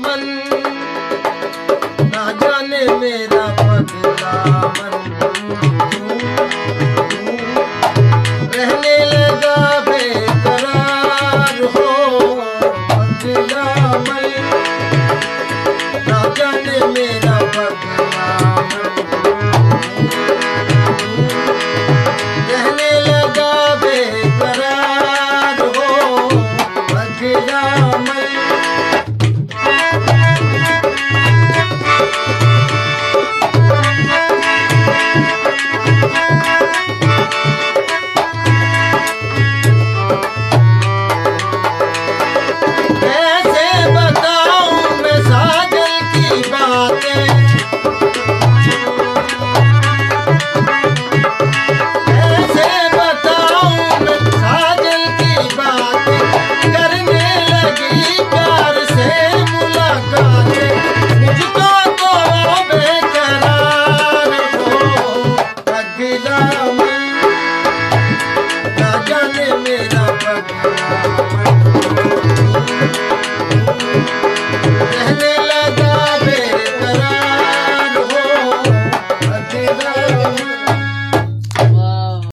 मन, ना जाने मेरा पगला मन रहने लगा बेकरार हो। पगला मन, ना जाने मेरा पगला मन रहने लगा बेकरार हो। पगला मन मेरा पगला मन।